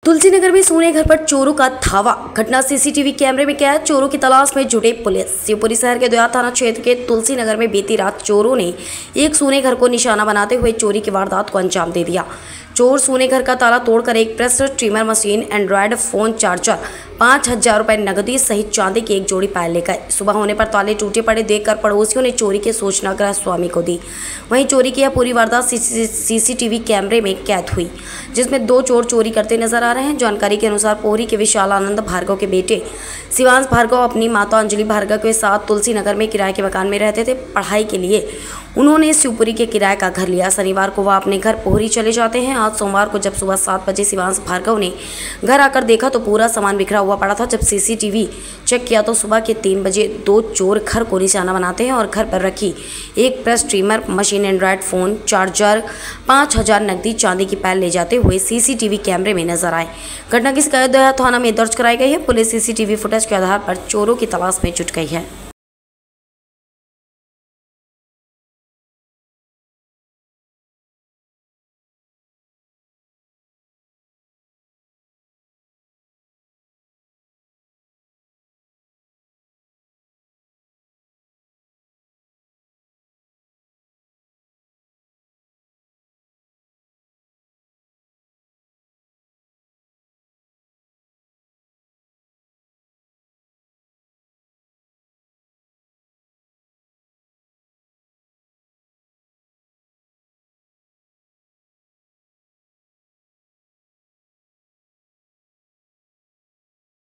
तुलसीनगर में सोने घर पर चोरों का धावा। घटना सीसीटीवी कैमरे में कैद। चोरों की तलाश में जुटे पुलिस। शिवपुरी शहर के दोया थाना क्षेत्र के तुलसीनगर में बीती रात चोरों ने एक सोने घर को निशाना बनाते हुए चोरी की वारदात को अंजाम दे दिया। चोर सोने घर का ताला तोड़कर एक press trimmer machine, android phone charger, 5,000 रुपए नकदी सहित चांदी की एक जोड़ी पायल ले गए। सुबह होने पर ताले टूटे पड़े देखकर पड़ोसियों ने चोरी की सूचना गृह स्वामी को दी। वहीं चोरी की यह पूरी वारदात सीसीटीवी कैमरे में कैद हुई, जिसमें दो चोर चोरी करते नजर आ रहे हैं। जानकारी के अनुसार पोहरी के विशाल आनंद भार्गव के बेटे शिवांश भार्गव अपनी माता अंजलि भार्गव के साथ तुलसीनगर में किराए के मकान में रहते थे। पढ़ाई के लिए उन्होंने शिवपुरी के किराए का घर लिया। शनिवार को वह अपने घर पोहरी चले जाते हैं। आज सोमवार को जब सुबह 7 बजे शिवांश भार्गव ने घर आकर देखा तो पूरा सामान बिखरा हुआ पड़ा था। जब सीसीटीवी चेक किया तो सुबह के 3 बजे दो चोर घर को निशाना बनाते हैं और घर पर रखी एक press trimmer machine, android phone charger, 5,000 नकदी चांदी की पायल ले जाते हुए सीसीटीवी कैमरे में नजर आए। घटना की शिकायत दोया थाना में दर्ज कराई गई है। पुलिस सीसीटीवी फुटेज के आधार पर चोरों की तलाश में जुट गई है।